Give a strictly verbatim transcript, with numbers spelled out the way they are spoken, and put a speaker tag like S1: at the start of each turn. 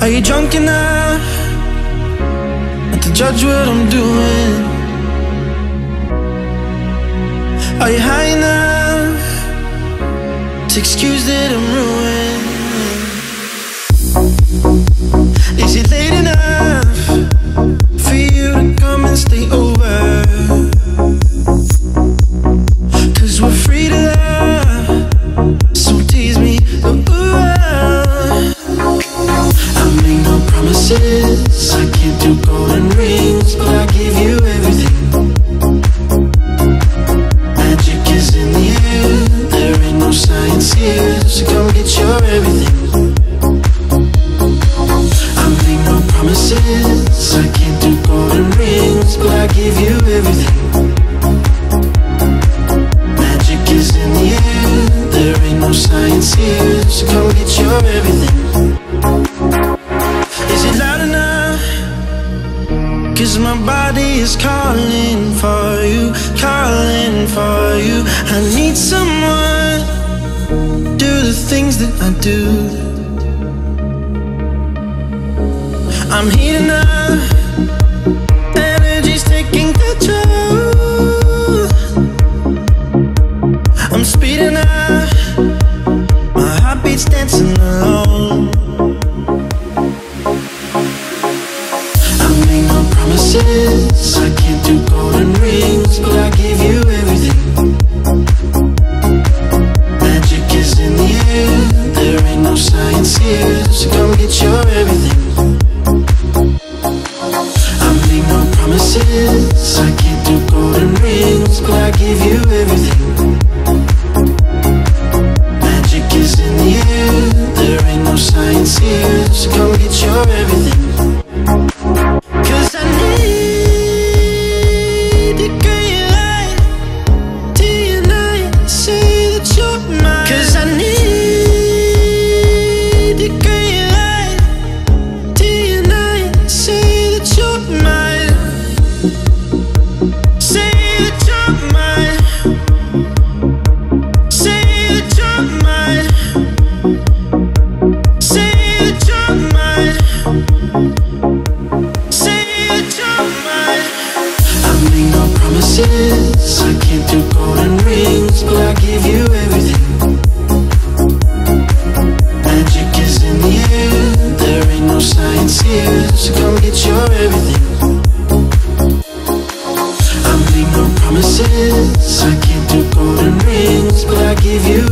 S1: Are you drunk enough not to judge what I'm doing? Are you high enough to excuse that I'm ruined? Is it late enough for you to come and stay over? Cause we're free to love, so tease me. Ooh, I make no promises, I can't do golden rings, but I give you everything. Magic is in the air, there ain't no science here, so come get your everything. I make no promises, I can't do golden rings, but I give you everything. Magic is in the air, there ain't no science here, so come get your everything. Is it loud enough? Cause my body is calling for you, calling for you. I need someone to do the things that I do. I'm heating up, energy's taking control. I'm speeding up, my heartbeat's dancing alone. I make no promises, I can't do golden rings, but I give you everything. Magic is in the air, there ain't no science here, so come get your everything. I make no promises, I can't do golden rings, but I give you everything. Magic is in the air, there ain't no science here, so come get your everything. Cause I need the green light till your night, say that you're mine. Cause I need the green light till your night, say that you're mine. Say that you're mine. Say that you're mine. Say that you're mine. Say that you're mine. I make no promises, I can't do golden rings, but I give you everything. Magic is in the air, there ain't no science here, so come get your everything. I make no promises, I can't do golden rings, but I give you